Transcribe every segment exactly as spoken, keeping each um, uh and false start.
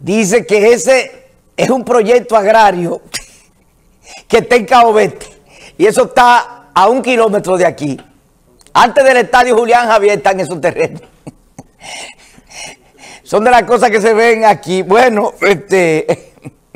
dice que ese es un proyecto agrario que está en Cabo Verde. Y eso está a un kilómetro de aquí. Antes del estadio Julián Javier están esos terrenos. Son de las cosas que se ven aquí. Bueno, este...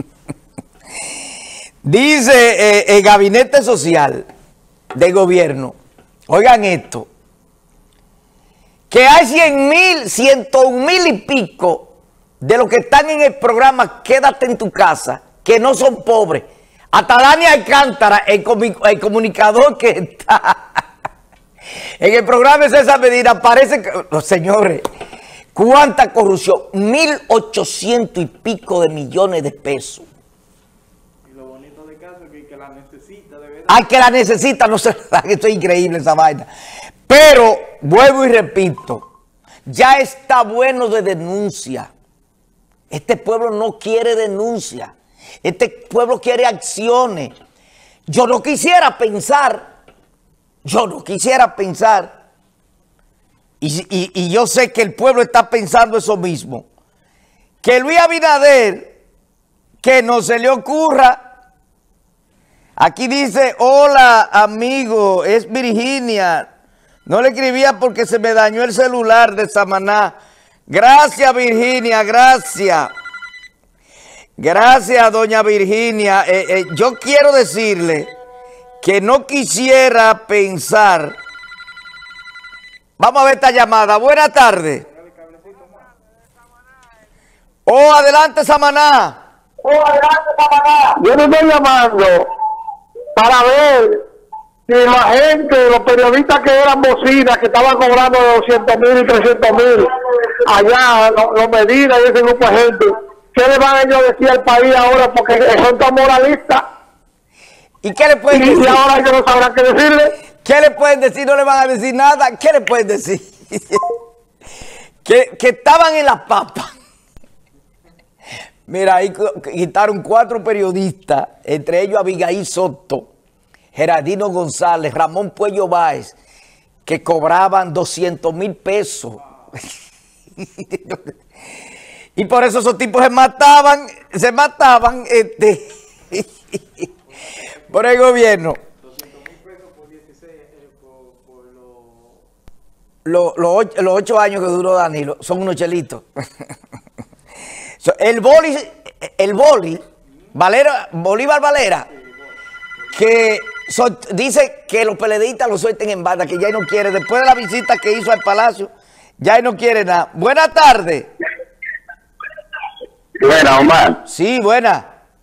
dice eh, el Gabinete Social del Gobierno, oigan esto, que hay cien mil, ciento mil y pico de los que están en el programa Quédate en tu casa, que no son pobres. Hasta Dani Alcántara, el, el comunicador que está en el programa de César Medina, parece que, los señores, ¿cuánta corrupción? Mil ochocientos y pico de millones de pesos. Y lo bonito de caso es que, que la necesita, de verdad. Hay que la necesita, no sé, esto es increíble esa vaina. Pero, vuelvo y repito, ya está bueno de denuncia. Este pueblo no quiere denuncia. Este pueblo quiere acciones. Yo no quisiera pensar, yo no quisiera pensar, y, y, y yo sé que el pueblo está pensando eso mismo, que Luis Abinader, que no se le ocurra. Aquí dice, hola amigo, es Virginia. No le escribía porque se me dañó el celular de Samaná. Gracias, Virginia, gracias. Gracias, doña Virginia. Eh, eh, yo quiero decirle que no quisiera pensar. Vamos a ver esta llamada. Buenas tardes. Oh, adelante, Samaná. Oh, adelante, Samaná. Yo le estoy llamando para ver si la gente, los periodistas que eran bocinas, que estaban cobrando doscientos mil y trescientos mil, allá, los lo Medina y ese grupo de gente, ¿qué le van a ellos decir al país ahora? Porque son tan moralistas. ¿Y qué le pueden y, decir? Y ahora ellos no sabrán qué decirle. ¿Qué le pueden decir? No le van a decir nada. ¿Qué le pueden decir? que, que estaban en las papas. Mira, ahí quitaron cuatro periodistas, entre ellos Abigail Soto, Gerardino González, Ramón Puello Báez, que cobraban doscientos mil pesos. Y por eso esos tipos se mataban, se mataban este, por el gobierno. doscientos mil pesos por dieciséis, eh, por, por lo... Los, los, ocho, los ocho años que duró Danilo son unos chelitos. So, el boli, el boli, Valera, Bolívar Valera, que so, dice que los peledeístas lo suelten en banda, que ya no quiere, después de la visita que hizo al Palacio, ya no quiere nada. Buenas tardes. Buena, Omar. Sí, buena.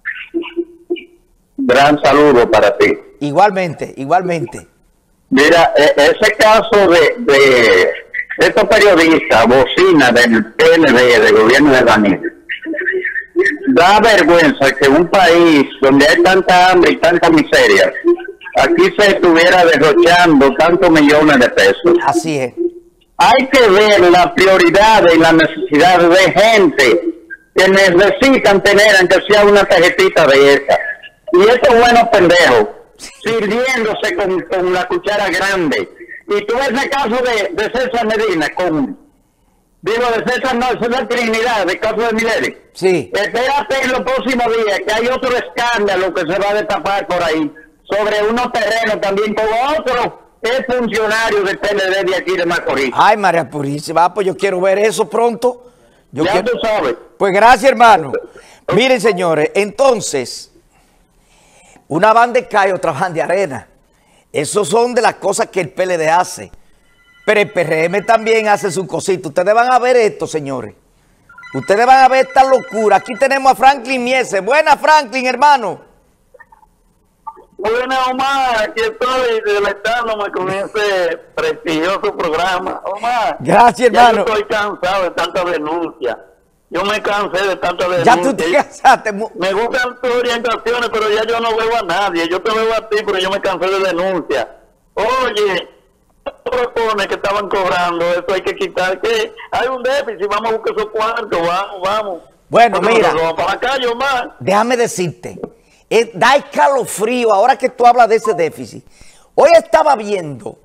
Gran saludo para ti. Igualmente, igualmente. Mira, ese caso de, de estos periodistas, bocina del P L D, del gobierno de Danilo, da vergüenza que un país donde hay tanta hambre y tanta miseria, aquí se estuviera derrochando tantos millones de pesos. Así es. Hay que ver las prioridades y las necesidades de gente que necesitan tener, aunque sea una tarjetita de esa. Y estos buenos pendejos, sirviéndose con, con la cuchara grande. Y tú ves el caso de, de César Medina, con, digo, de César no, es la Trinidad, del caso de Mileri. Sí. Espérate en los próximos días, que hay otro escándalo que se va a destapar por ahí, sobre unos terrenos también con otro es funcionario del P L D de aquí de Macorís. Ay, María Purísima, pues yo quiero ver eso pronto. Yo ya quiero... tú sabes. Pues gracias, hermano. Miren, señores, entonces, una banda de Cayo, otra banda de arena. Esos son de las cosas que el P L D hace. Pero el P R M también hace su cosita. Ustedes van a ver esto, señores. Ustedes van a ver esta locura. Aquí tenemos a Franklin Miese. Buena, Franklin, hermano. Buena, Omar. Aquí estoy deleitándome con ese prestigioso programa. Omar. Gracias, ya hermano. yo estoy cansado de tanta denuncia. Yo me cansé de tanta denuncia. Ya tú te cansaste. Me gustan tus orientaciones, pero ya yo no veo a nadie. Yo te veo a ti, pero yo me cansé de denuncia. Oye, propone que estaban cobrando, eso hay que quitar, que hay un déficit, vamos a buscar esos cuartos, vamos, vamos. Bueno, Porque mira, vamos para la calle, Omar. Déjame decirte, eh, da escalofrío ahora que tú hablas de ese déficit. Hoy estaba viendo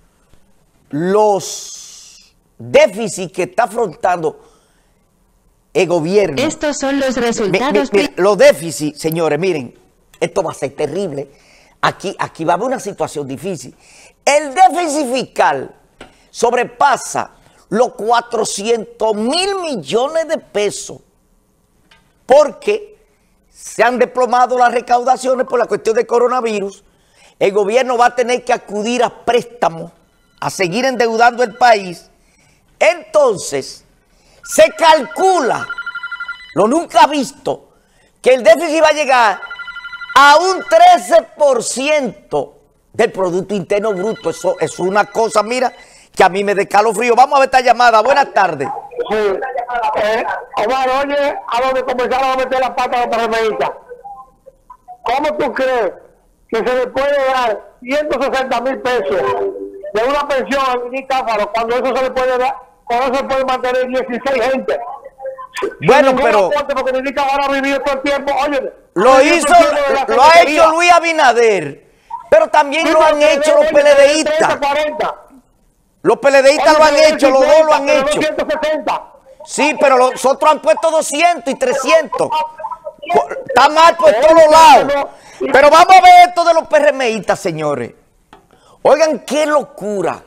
los déficits que está afrontando el gobierno. Estos son los Mi- mi- resultados. mi- los déficits, señores, miren, esto va a ser terrible. Aquí, aquí va a haber una situación difícil. El déficit fiscal sobrepasa los cuatrocientos mil millones de pesos porque se han desplomado las recaudaciones por la cuestión del coronavirus. El gobierno va a tener que acudir a préstamos, a seguir endeudando el país. Entonces, se calcula, lo nunca visto, que el déficit va a llegar a un trece por ciento del Producto Interno Bruto. Eso es una cosa, mira, que a mí me da escalofrío. Vamos a ver esta llamada. Buenas tardes. Sí. Eh, Omar, oye, a donde comenzaron a meter la pata a los PRMistas. ¿Cómo tú crees que se le puede dar ciento sesenta mil pesos de una pensión a Mini Cáfaro cuando eso se le puede dar, con eso se puede mantener dieciséis gente? Bueno, Sin ningún pero aporte, porque Mini Cáfaro ha vivido todo el tiempo, oye, lo ha vivido hizo, todo el tiempo de la lo ha secretaría. hecho Luis Abinader, pero también Sí, lo han pero hecho los treinta, PLDistas. cuarenta. Los PLDistas lo han hecho, los dos lo han Pero no hecho. ciento sesenta. Sí, pero los otros han puesto doscientos y trescientos. Co- Está mal por todos lados. Pero vamos a ver esto de los PRMistas, señores. Oigan, qué locura.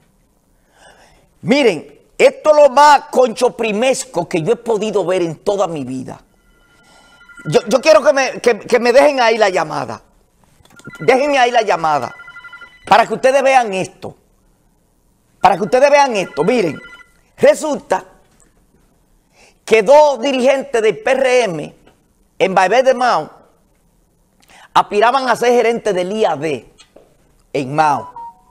Miren, esto es lo más conchoprimesco que yo he podido ver en toda mi vida. Yo, yo quiero que me, que- que me dejen ahí la llamada. Déjenme ahí la llamada. Para que ustedes vean esto. Para que ustedes vean esto. Miren, resulta que dos dirigentes del P R M en Baibé de Mao aspiraban a ser gerentes del I A D en Mao.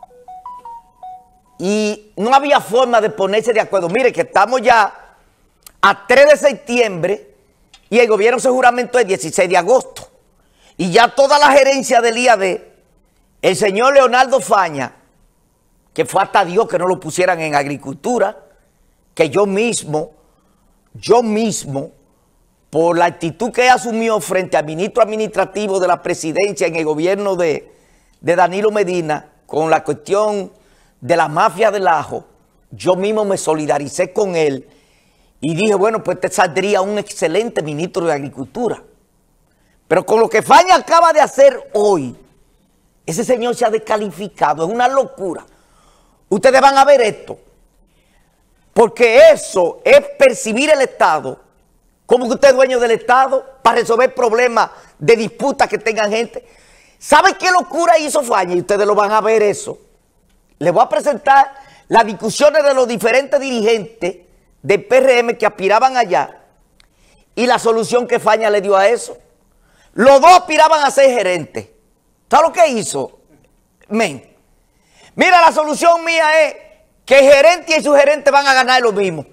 Y no había forma de ponerse de acuerdo. Mire que estamos ya a tres de septiembre y el gobierno se juramentó el dieciséis de agosto. Y ya toda la gerencia del I A D, el señor Leonardo Faña, que fue hasta Dios que no lo pusieran en agricultura, que yo mismo, yo mismo, por la actitud que asumió frente al ministro administrativo de la presidencia en el gobierno de, de Danilo Medina, con la cuestión de la mafia del ajo, yo mismo me solidaricé con él y dije, bueno, pues te saldría un excelente ministro de Agricultura. Pero con lo que Faña acaba de hacer hoy, ese señor se ha descalificado, es una locura. Ustedes van a ver esto, porque eso es percibir el Estado como que usted es dueño del Estado para resolver problemas de disputas que tengan gente. ¿Saben qué locura hizo Faña? Y ustedes lo van a ver eso. Les voy a presentar las discusiones de los diferentes dirigentes del P R M que aspiraban allá y la solución que Faña le dio a eso. Los dos aspiraban a ser gerentes. ¿Sabes lo que hizo? Men. Mira, la solución mía es que el gerente y su gerente van a ganar lo mismo.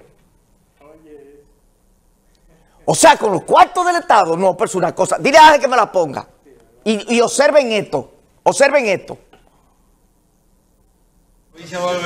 O sea, con los cuartos del Estado, no, pero es una cosa. Dile a alguien que me la ponga. Y, y observen esto, observen esto.